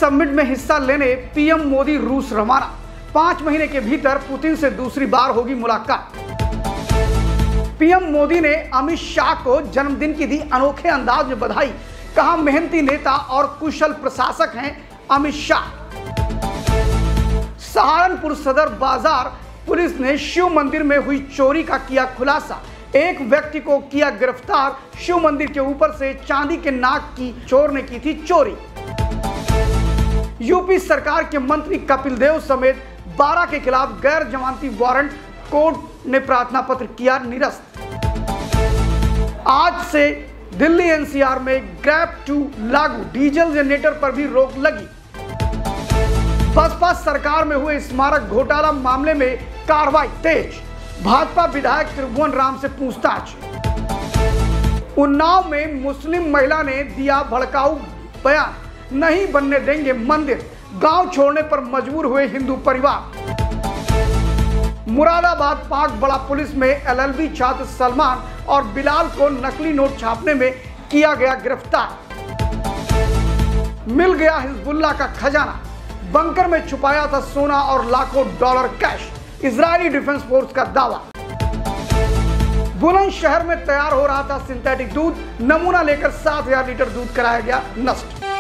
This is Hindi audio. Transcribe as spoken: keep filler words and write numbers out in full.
समिट में हिस्सा लेने पीएम मोदी रूस रवाना। पांच महीने के भीतर पुतिन से दूसरी बार होगी मुलाकात। पीएम मोदी ने अमित शाह को जन्मदिन की दी अनोखे अंदाज में बधाई। कहा, मेहनती नेता और कुशल प्रशासक हैं अमित शाह। सहारनपुर सदर बाजार पुलिस ने शिव मंदिर में हुई चोरी का किया खुलासा। एक व्यक्ति को किया गिरफ्तार। शिव मंदिर के ऊपर से चांदी के नाग की चोर ने की थी चोरी। यूपी सरकार के मंत्री कपिल देव समेत बारह के खिलाफ गैर जमानती वारंट कोर्ट ने प्रार्थना पत्र किया निरस्त। आज से दिल्ली एनसीआर में ग्रैब टू लागू, डीजल जनरेटर पर भी रोक लगी। बसपा सरकार में हुए स्मारक घोटाला मामले में कार्रवाई तेज। भाजपा विधायक त्रिभुवन राम से पूछताछ। उन्नाव में मुस्लिम महिला ने दिया भड़काऊ बयान, नहीं बनने देंगे मंदिर। गांव छोड़ने पर मजबूर हुए हिंदू परिवार। मुरादाबाद पाक बड़ा पुलिस में एलएलबी छात्र सलमान और बिलाल को नकली नोट छापने में किया गया गिरफ्तार। मिल गया हिजबुल्लाह का खजाना। बंकर में छुपाया था सोना और लाखों dollar cash, Israeli defence force का दावा। बुलंदशहर में तैयार हो रहा था सिंथेटिक दूध, नमूना लेकर सात हजार लीटर दूध कराया गया नष्ट।